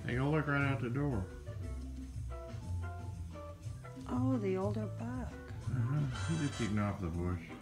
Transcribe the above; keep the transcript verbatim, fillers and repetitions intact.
Hey, go look right out the door. Oh, the older buck. Uh-huh. He's just eating off the bush.